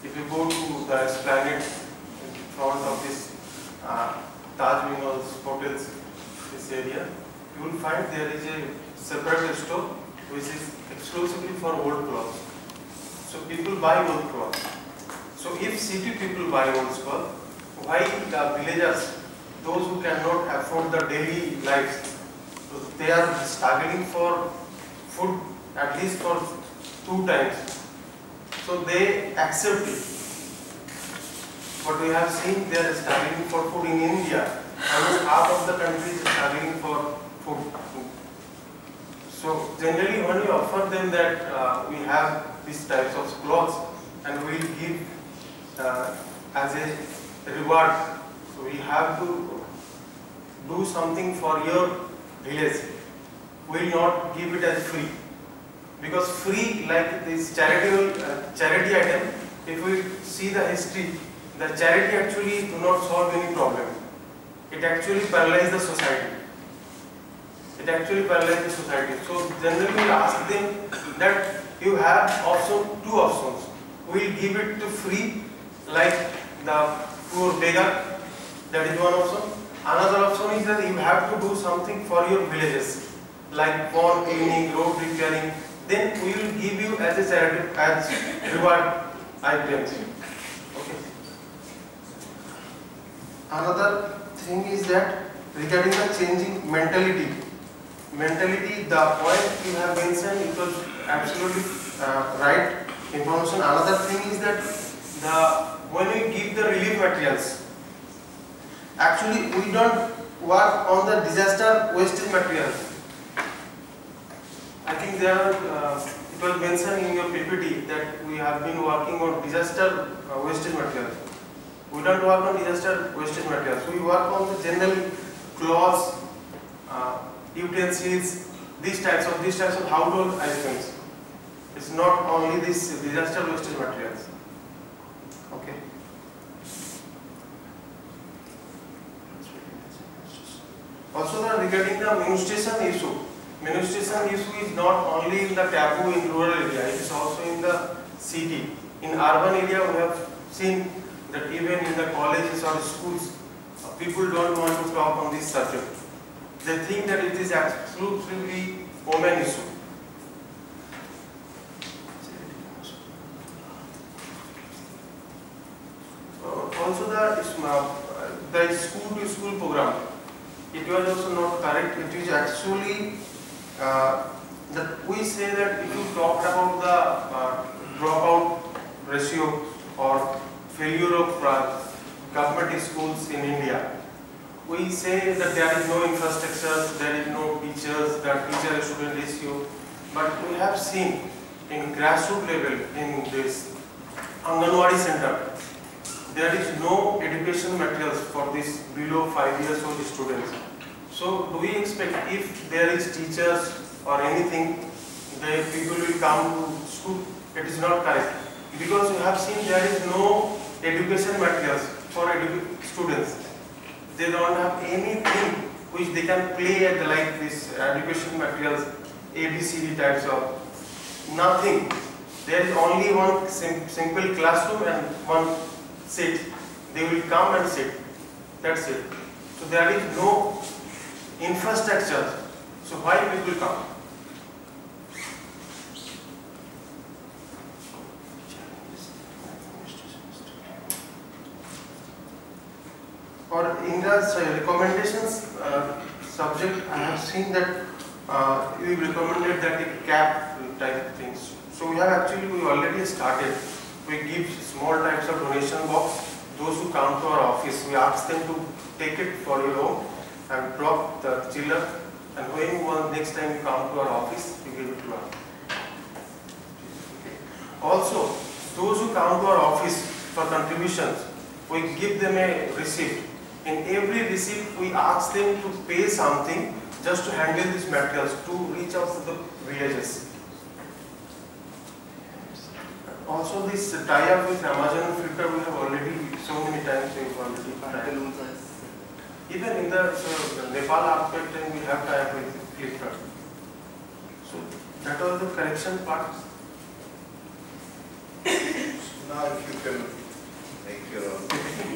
If you go to the Esplanade in front of this Taj Minos hotels, this area, you will find there is a separate store which is exclusively for old clothes. So people buy old clothes. So if city people buy old clothes, why the villagers, those who cannot afford the daily lives, they are struggling for food at least for 2 times. So they accept it. But we have seen they are struggling for food in India. Almost half of the country is struggling for food. So generally when we offer them that we have these types of clothes and we will give as a reward, so we have to do something for your village. We will not give it as free. Because free, like this charity item, if we see the history, the charity actually do not solve any problem. It actually paralyzes the society. It actually paralyzes the society. So generally we ask them that you have two options. We will give it to free, like the poor beggar, that is one option. Another option is that you have to do something for your villages, like pond cleaning, road repairing. Then we will give you as a charity, as reward items. Okay. Another thing is that regarding the changing mentality. The point you have mentioned, it was absolutely right information. Another thing is that when we give the relief materials, actually we don't work on the disaster wastage materials. I think there it was mentioned in your PPT that we have been working on disaster wastage materials. We don't work on disaster wastage materials. We work on the general clothes, utensils, these types of household items. It's not only this disaster wastage materials. Okay. Also, regarding the menstruation issue. Menstruation issue is not only in the taboo in rural area, it is also in the city. In urban area, we have seen that even in the colleges or schools, people don't want to talk on this subject. They think that it is exclusively women issue. Also the school-to-school program, it was also not correct. It is actually that we say that if you talk about the dropout ratio or failure of government schools in India, we say that there is no infrastructure, there is no teachers, that teacher-student ratio. But we have seen in grassroots level in this Anganwadi center, there is no education materials for this below 5 years old students. So do we expect if there is teachers or anything, the people will come to school? It is not correct. Because we have seen there is no education materials for students. They don't have anything which they can play at like this education materials, ABCD types of nothing. There is only one simple classroom and one sit. They will come and sit. That's it. So there is no infrastructure. So why people come? Or in the recommendations subject, I have seen that you recommended that a cap type things. So we already started. We give small types of donation box. Those who come to our office, we ask them to take it for your home and drop the chiller. And when next time you come to our office, you give it to us. Also, those who come to our office for contributions, we give them a receipt. In every receipt, we ask them to pay something just to handle these materials, to reach out to the villages. Also, this tie-up with Amazon Filter, we have already so many times even in the Nepal aspect, we have tie-up with Flipkart. So that was the correction part. Now if you can make your own.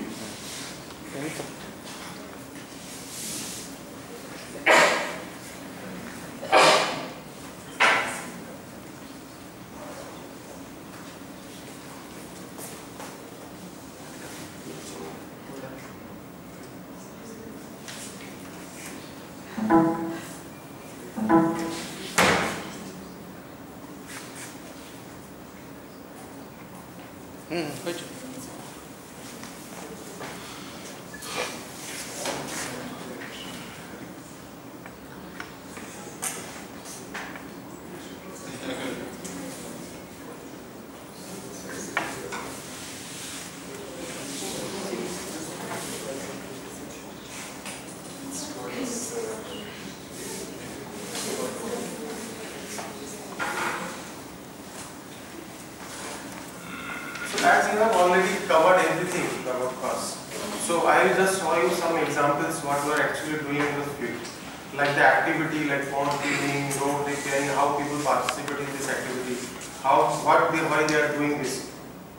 Good. As you have already covered everything about cost, so I will just show you some examples what we are actually doing in the field, like the activity like pond cleaning, road repairing, how people participate in this activity, why they are doing this.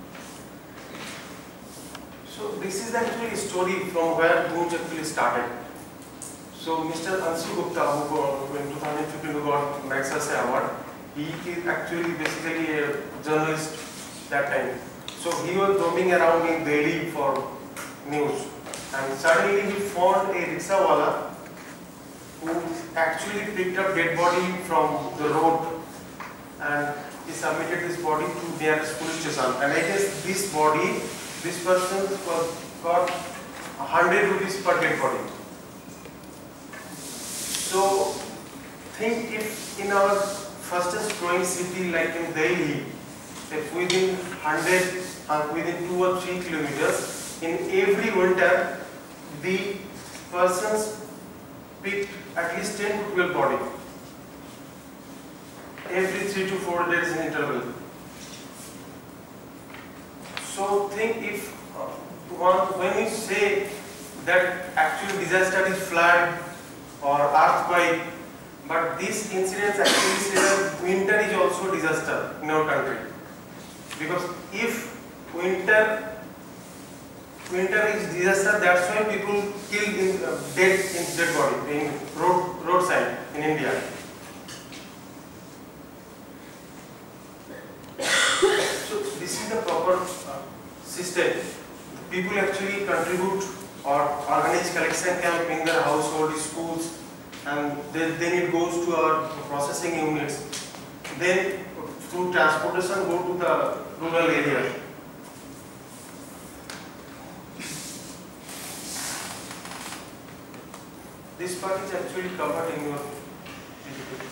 So this is actually a story from where Goonj actually started. So Mr. Anshu Gupta, who in 2015 got Magsaysay Award, he is actually basically a journalist that time. So he was roaming around in Delhi for news, and suddenly he found a rickshawala who actually picked up dead body from the road, and he submitted this body to nearest police station. And I guess this body, this person got 100 rupees per dead body. So think if in our fastest growing city like in Delhi, if within 2 or 3 kilometers, in every winter, the persons picked at least 10 to 12 body. Every 3 to 4 days in interval. So think if when you say that actual disaster is flood or earthquake, but this incident actually say that winter is also disaster in our country. Because if winter is disaster, that's why people kill dead body in roadside in India. So this is the proper system. People actually contribute or organize collection camp in their household, schools, and then it goes to our processing units. Then through transportation go to the rural area. This part is actually covered in your PPT.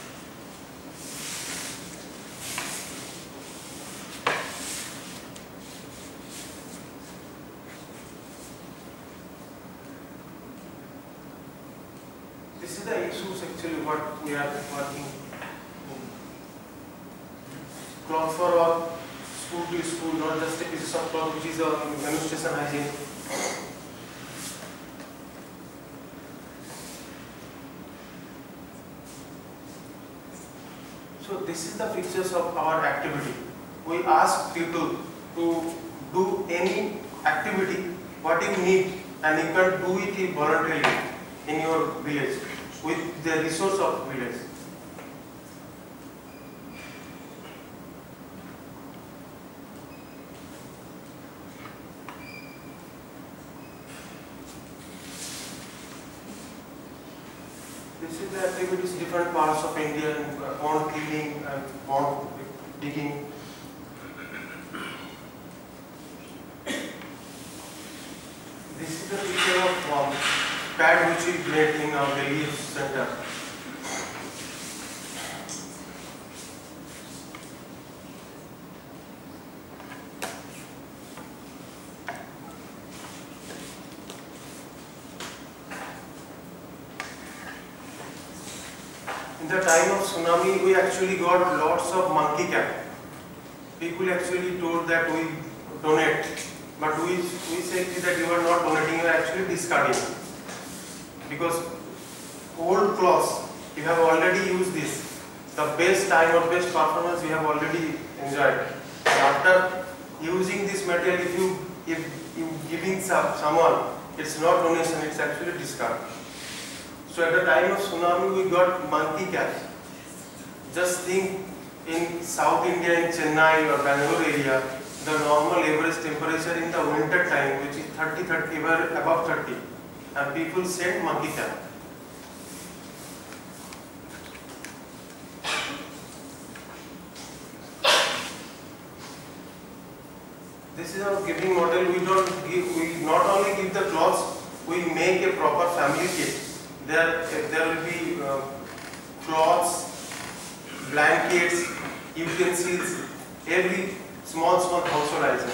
This is the issues actually what we are working in. Cloth for all, school to school, not just a piece of cloth which is menstruation hygiene. So this is the pictures of our activity. We ask people to do any activity, what you need, and you can do it voluntarily in your village with the resource of village. This is the activities in different parts of India, pond cleaning and pond digging. This is the picture of pad which we made in our Delhi center. In the time of tsunami, we actually got lots of monkey cap. People actually told that we donate, but we said that you are not donating, you are actually discarding. Because old cloths, you have already used this. The best time or best performance we have already enjoyed. After using this material, if you giving someone, it's not donation, it's actually discard. So at the time of tsunami, we got monkey caps. Just think, in South India, in Chennai or Bangalore area, the normal average temperature in the winter time, which is 30, above 30, and people send monkey cap. This is our giving model. We not only give the clothes, we make a proper family kit. There will be cloths, blankets, utensils, every small household item.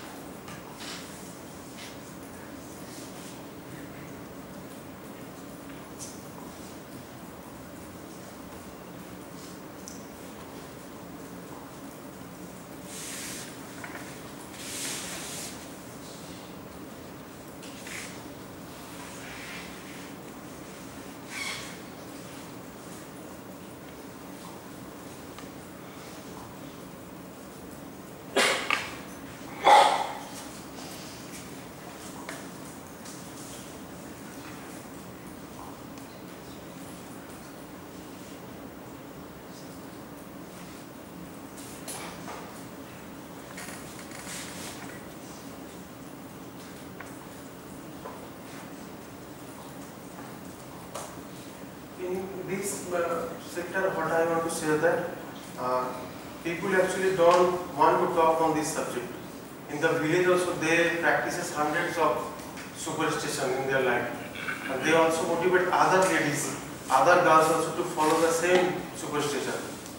In this sector, what I want to say that people actually don't want to talk on this subject. In the village also, they practices hundreds of superstition in their life, and they also motivate other ladies, other girls also to follow the same superstition.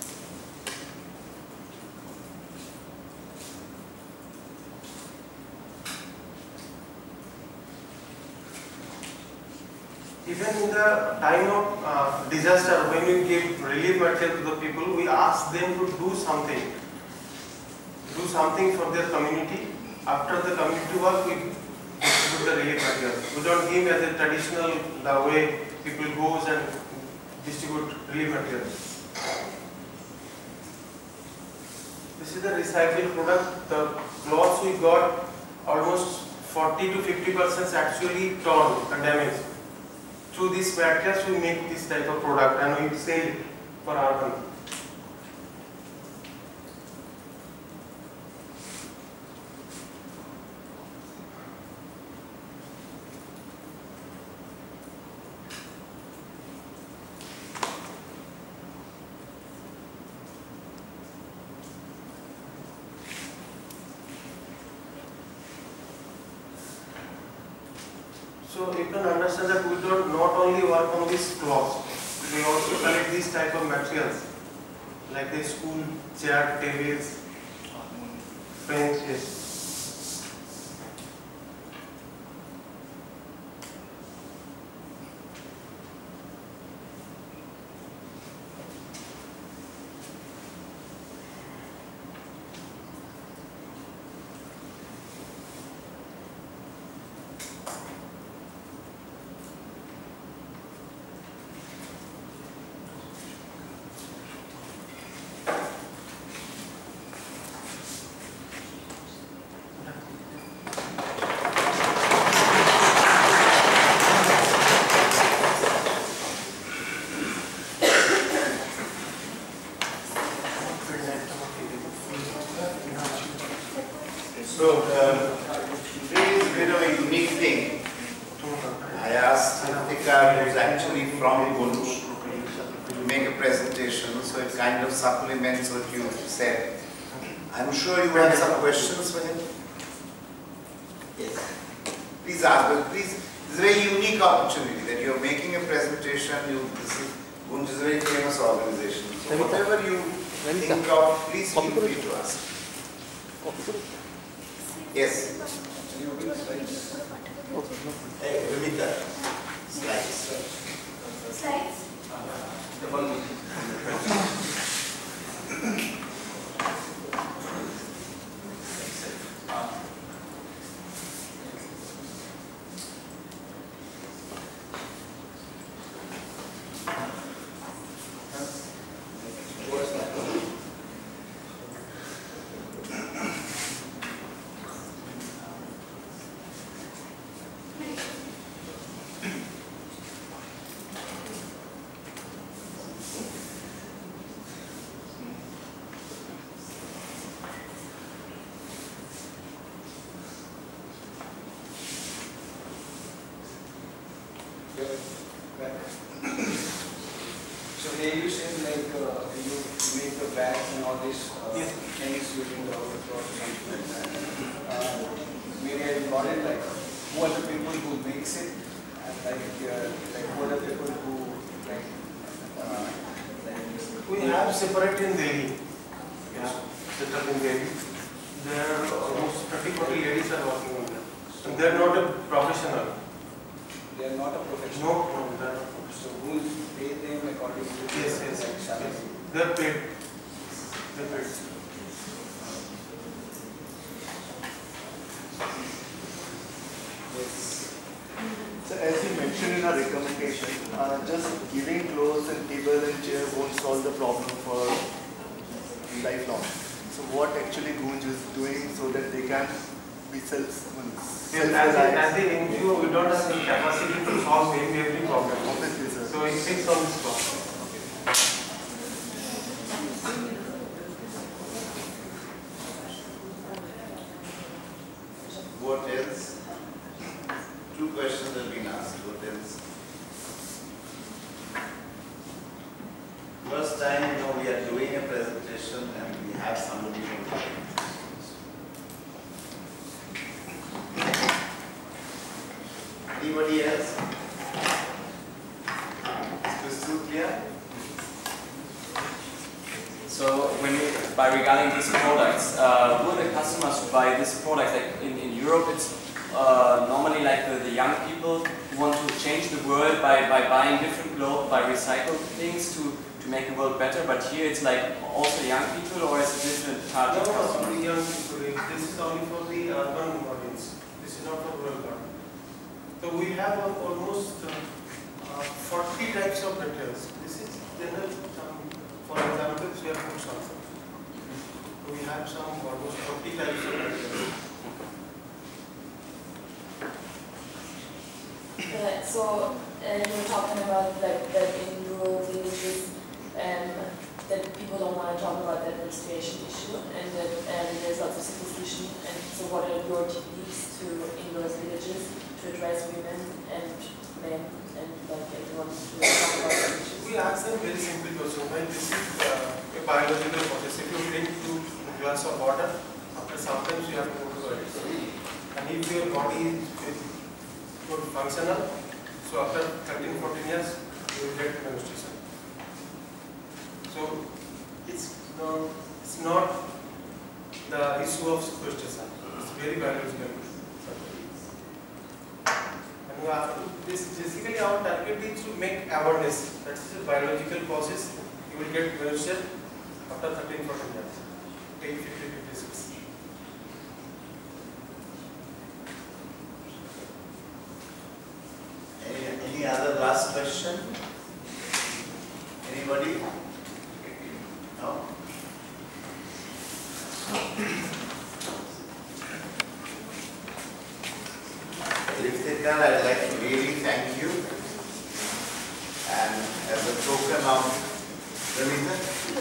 Even in the time of disaster, when we give relief material to the people, we ask them to do something for their community. After the community work, we distribute the relief material. We don't give as a traditional the way people goes and distribute relief material. This is the recycled product. The cloths we got, almost 40 to 50% actually torn and damaged. Through these materials, we make this type of product and we sell it for our company. So you can understand that we don't not only work on these cloths, we also collect these type of materials like the school chair, tables, benches. So, today is a bit of a unique thing. I asked Ritika, who's actually from Goonj, to make a presentation, so it kind of supplements what you said. I'm sure you have some questions for him. Yes. Please ask, but please, it's a very unique opportunity that you're making a presentation. Goonj is a very famous organization. So whatever you think of, please feel free to ask. Yes. Hey, Vimita. Slides. Slides? The one. all these things using the overflow or something like that. Maybe I got it like who are the people who makes it, and like who are the people who like we have separate in Delhi. Yeah, set up in Delhi. There are almost 30-40 ladies are working on that. And they are not a professional. they are not a professional. No, they are not. So who is pay them according to Yes, like yes, salary? yes. They are paid. They are paid. So as you mentioned in our recommendation, just giving clothes and table and chair won't solve the problem for lifelong. So what actually Goonj is doing so that they can be self-reliant? As the NGO, we don't have the capacity to solve every problem. Obviously, sir. So it takes on this problem. What else? Two questions have been asked. What else? First time, we are doing a presentation and we have somebody from the Anybody else? Is crystal clear? So by regarding these products, who are the customers who buy this product? Like in Europe, it's normally like the young people who want to change the world by buying different clothes, by recycled things to make the world better. But here it's like also young people, or is it different target customers? No, young people. This is only for the urban audience. This is not for rural audience. So we have almost 40 types of materials. This is general. For example, we have food samples. We have some almost 40 types of materials. So you were talking about like that in rural villages, that people don't want to talk about that menstruation issue, and that there's lots of superstition. And so, what are your techniques in those villages to address women and men and like everyone to talk about that issue? We ask them very simple question. When this is a biological process, if you drink 2 glasses of water, after sometimes you have to go to the toilet. And if your body is good functional, so after 13-14 years, you will get menstruation. So it's not the issue of superstition. It's very biological. And this basically our target is to make awareness. That is a biological process. You will get menstruation after 13-14 years. 50, 56. Any other last question? Anybody? No? Riftikar, I'd like to really thank you. And as a token of Ramita,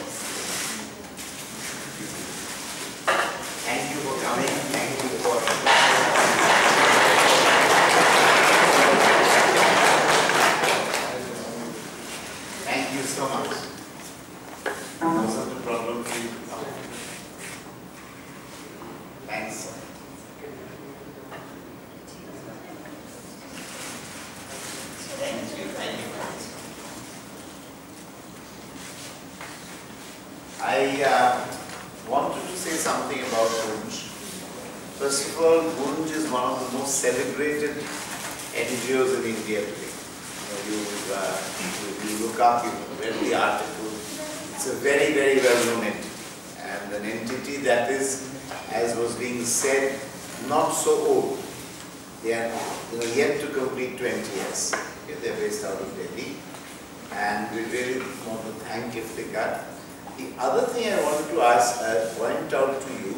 thank you for coming. Thank you for thank you so much. Wasn't a problem for you to come. Thanks. Thank you. Thank you. I wanted to say something about Goonj. First of all, Goonj is one of the most celebrated NGOs in India today. You look up, you read the article. It's a very, very well-known entity, and an entity that is, as was being said, not so old. They are yet to complete 20 years. Okay, they're based out of Delhi, and we really want to thank Iftikhar. The other thing I wanted to point out to you,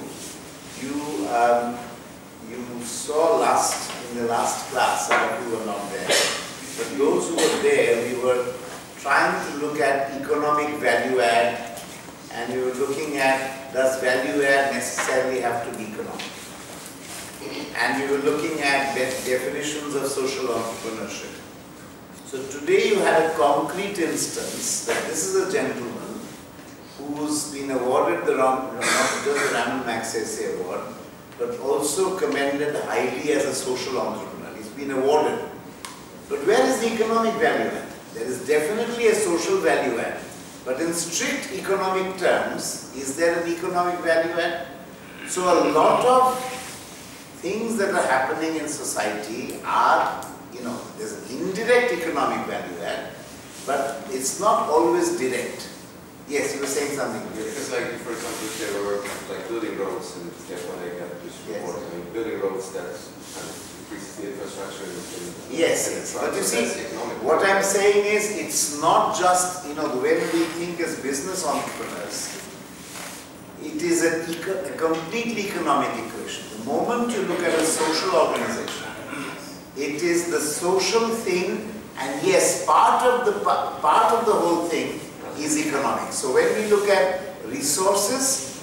you saw in the last class, some of you were not there, but those who were there, we were trying to look at economic value add, and we were looking at, does value add necessarily have to be economic? And we were looking at definitions of social entrepreneurship. So today you had a concrete instance that this is a gentleman who who's been awarded not just the Ramon Magsaysay Award, but also commended highly as a social entrepreneur. He's been awarded. But where is the economic value add? There is definitely a social value add. But in strict economic terms, is there an economic value add? So a lot of things that are happening in society are, there's an indirect economic value add, but it's not always direct. Yes, you were saying something. Because like, for example, if they were like building roads, and therefore they get this report, I mean, building roads that kind of increases the infrastructure Yes. But you see, what I'm saying is, it's not just, the way we think as business entrepreneurs, it is a completely economic equation. The moment you look at a social organization, it is the social thing, and yes, part of the whole thing is economic. So when we look at resources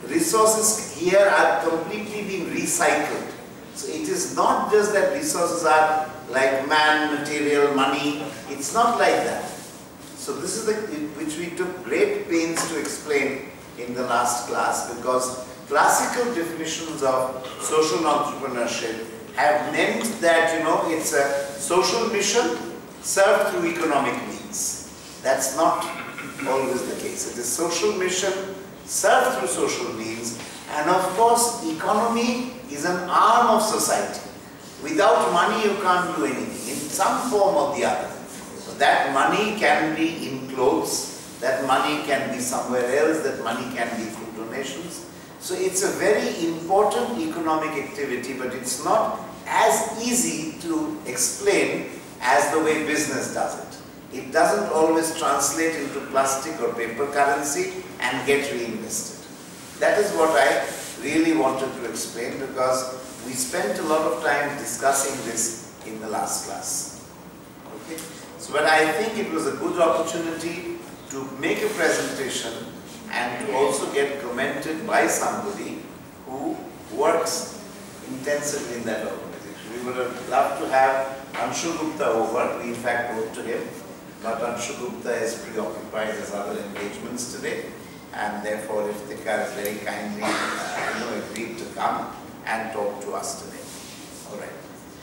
here are completely being recycled. So it is not just that resources are like man, material, money. It's not like that. So this is which we took great pains to explain in the last class, because classical definitions of social entrepreneurship have meant that, it's a social mission served through economic means. That's not always the case. It is social mission served through social means, and of course economy is an arm of society. Without money you can't do anything in some form or the other. So that money can be in clothes, that money can be somewhere else, that money can be through donations. So it's a very important economic activity, but it's not as easy to explain as the way business does it. It doesn't always translate into plastic or paper currency and get reinvested. That is what I really wanted to explain, because we spent a lot of time discussing this in the last class. Okay? So, but I think it was a good opportunity to make a presentation and to also get commented by somebody who works intensively in that organization. We would have loved to have Anshu Gupta over. We in fact wrote to him, but Anshu Gupta is preoccupied with other engagements today, and therefore Iftikhar has very kindly agreed to come and talk to us today. All right.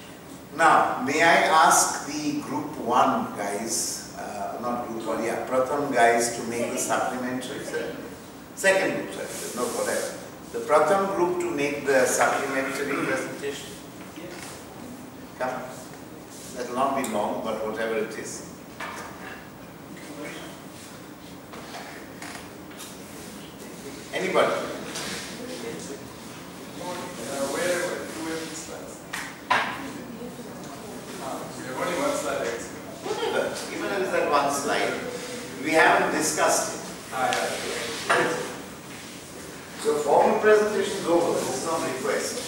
Now, may I ask the group 1 guys, not group 1, yeah, Pratham guys to make the supplementary, second group, sorry, no, whatever. The Pratham group to make the supplementary presentation. Come. That will not be long, but whatever it is. Anybody? Where do we have the slides? We have only one slide actually. Whatever. Even if it's that one slide, we haven't discussed it. So formal presentation is over. This is on request.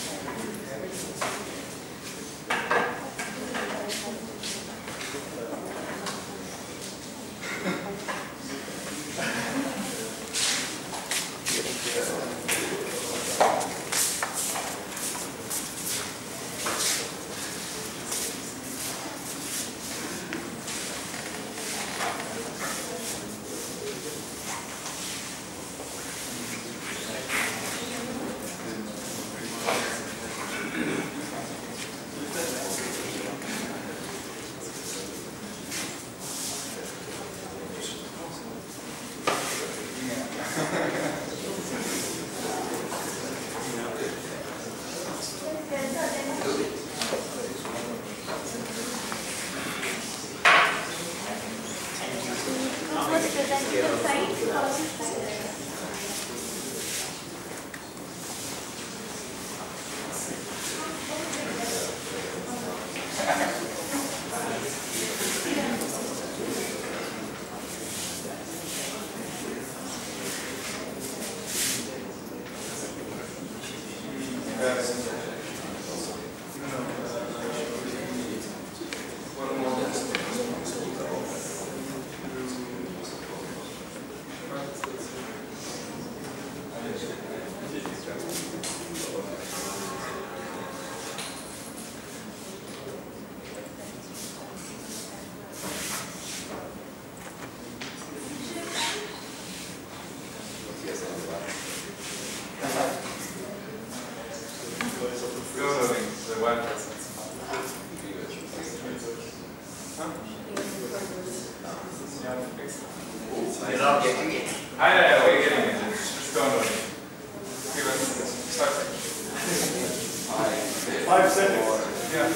5 seconds. Yeah.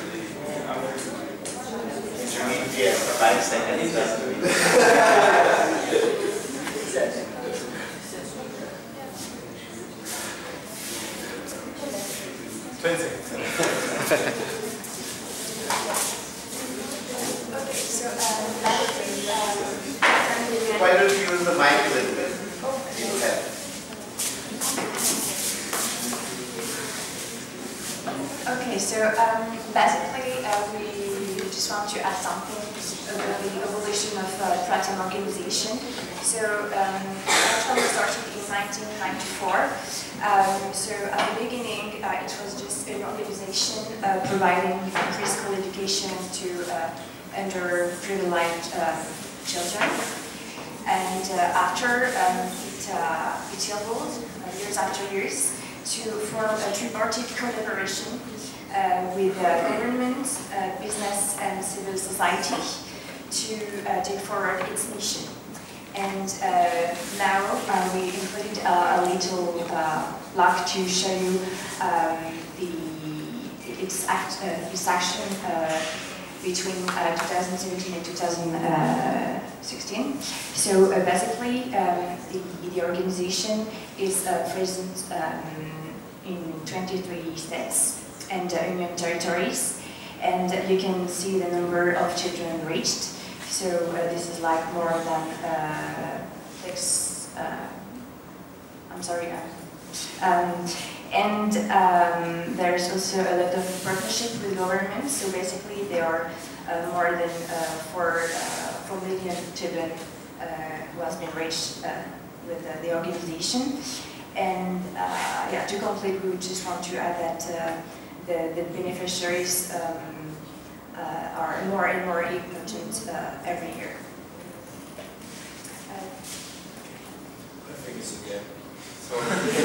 Yes, 5 seconds. 20 seconds. Okay, so Why don't you use the mic a little bit? It'll help. okay, so basically we just want to add something about the evolution of Platinum organization. So actually started in 1994. So at the beginning it was just an organization providing preschool education to underprivileged children. And after it evolved years after years to form a tripartite collaboration with government, business and civil society to take forward its mission. And now we included a little blog to show you its action between 2017 and 2016. So basically, the organization is present in 23 states and union territories, and you can see the number of children reached. So this is like more than there's also a lot of partnership with government. So basically, there are more than 4 million children who has been reached with the organization. And yeah, to complete, we just want to add that the beneficiaries are more and more important every year. I think it's okay. So,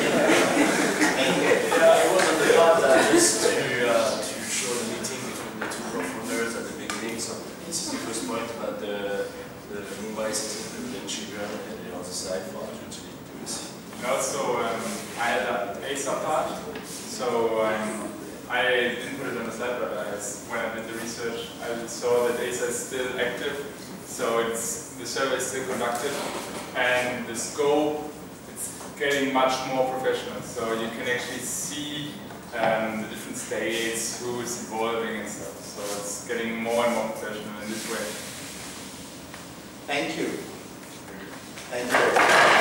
yeah, it was on the part just to show the meeting between the two co-founders at the beginning. So this is the first point about the Mumbai citizen and children, and the other side for actually to receive. Also, I had an ASA part, so I didn't put it on the slide, but when I did the research, I saw that ASA is still active, so the survey is still conducted, and the scope, it's getting much more professional, so you can actually see the different states, who is evolving and stuff, so it's getting more and more professional in this way. Thank you. Thank you.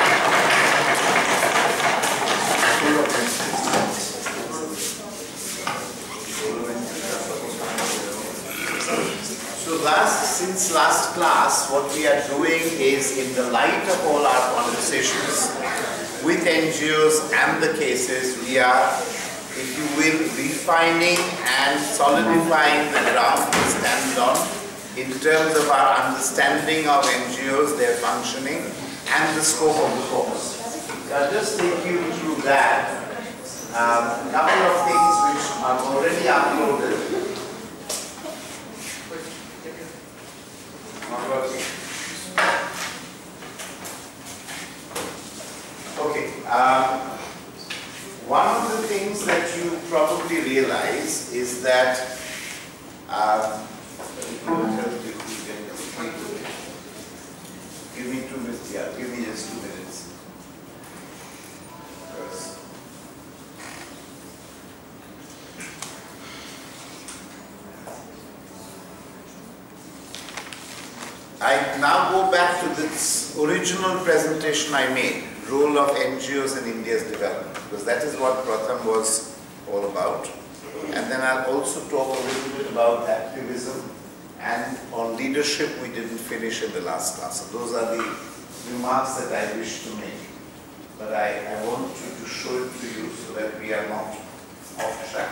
So since last class, what we are doing is, in the light of all our conversations with NGOs and the cases, we are, if you will, refining and solidifying the ground we stand on in terms of our understanding of NGOs, their functioning, and the scope of the course. I'll just take you through that. A couple of things which are already uploaded. Not working. Okay. One of the things that you probably realize is that give me 2 minutes. Yeah, give me just 2 minutes. I now go back to this original presentation I made, role of NGOs in India's development, because that is what Pratham was all about. And then I'll also talk a little bit about activism, and on leadership we didn't finish in the last class. So those are the remarks that I wish to make. But I want to show it to you so that we are not off track.